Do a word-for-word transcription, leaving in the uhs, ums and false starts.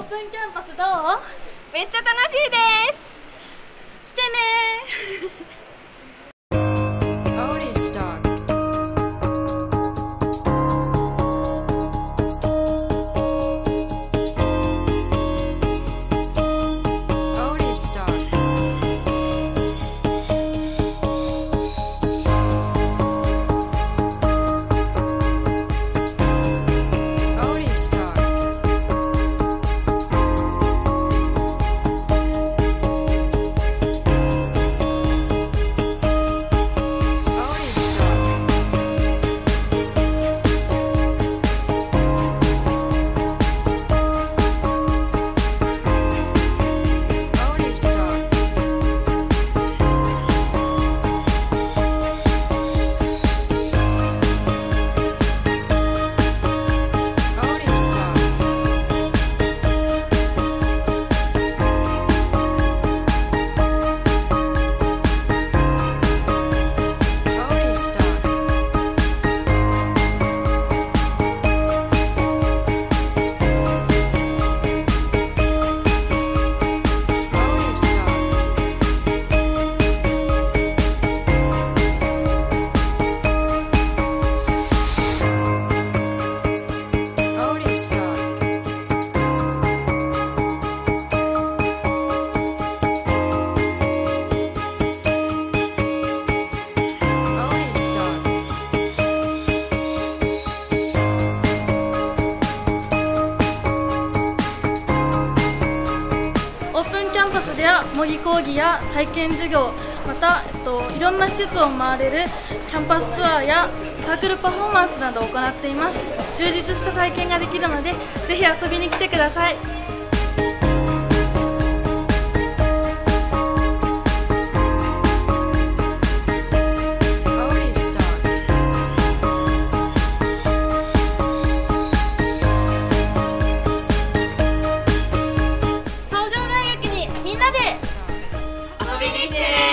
プンキャンパスどう？ めっちゃ楽しいです。 来てねでは模擬講義や体験授業、また、えっと、いろんな施設を回れるキャンパスツアーやサークルパフォーマンスなどを行っています。充実した体験ができるのでぜひ遊びに来てください。遊びに来てね。